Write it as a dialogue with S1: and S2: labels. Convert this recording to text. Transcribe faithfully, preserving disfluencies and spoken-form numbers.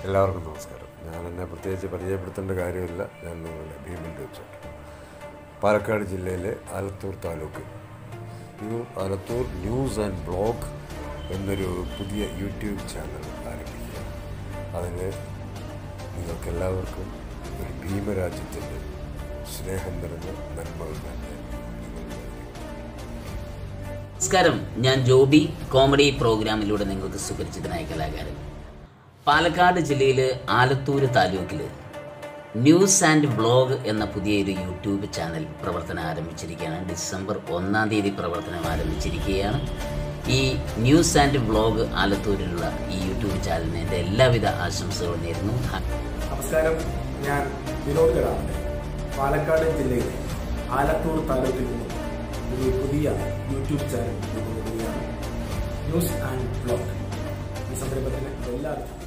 S1: എല്ലാവർക്കും നമസ്കാരം. ഞാൻ എന്നെ പ്രത്യേകിച്ച് പരിചയപ്പെടുത്തേണ്ട കാര്യമില്ല. ഞാൻ നിങ്ങളുടെ ഭീമൻ ടീച്ചർ. പാലക്കാട് ജില്ലയിലെ Alathur taluk new Alathur news and blog എന്നൊരു പുതിയ യൂട്യൂബ് ചാനൽ ആരംഭിക്കുക. അതിന് നിങ്ങൾക്കെല്ലാവർക്കും ഒരു ഭീമരാജ്യത്തിൻ്റെ സ്നേഹം നിറഞ്ഞ നന്മകൾ തന്നെ.
S2: നമസ്കാരം, ഞാൻ ജോബി. കോമഡി പ്രോഗ്രാമിലൂടെ നിങ്ങൾക്ക് സുപരിചിതനായ കലാകാരൻ. പാലക്കാട് ജില്ലയിൽ ആലത്തൂർ താലൂക്കിൽ ന്യൂസ് ആൻഡ് വ്ളോഗ് എന്ന പുതിയൊരു യൂട്യൂബ് ചാനൽ പ്രവർത്തനം ആരംഭിച്ചിരിക്കുകയാണ്. ഡിസംബർ ഒന്നാം തീയതി പ്രവർത്തനം ആരംഭിച്ചിരിക്കുകയാണ്. ഈ ന്യൂസ് ആൻഡ് വ്ളോഗ് ആലത്തൂരിലുള്ള ഈ യൂട്യൂബ് ചാനലിന് എൻ്റെ എല്ലാവിധ ആശംസകളും നേരുന്നു.
S3: നമസ്കാരം, ഞാൻ വിനോദ് കടാമൻ. പാലക്കാട് ജില്ലയിലെ ആലത്തൂർ താലൂക്കിൽ നിന്നും ഒരു പുതിയ യൂട്യൂബ് ചാനൽ രൂപീകരിക്കുകയാണ്, ന്യൂസ് ആൻഡ് വ്ളോഗ്. ഈ സംരംഭത്തിന് എല്ലാവർക്കും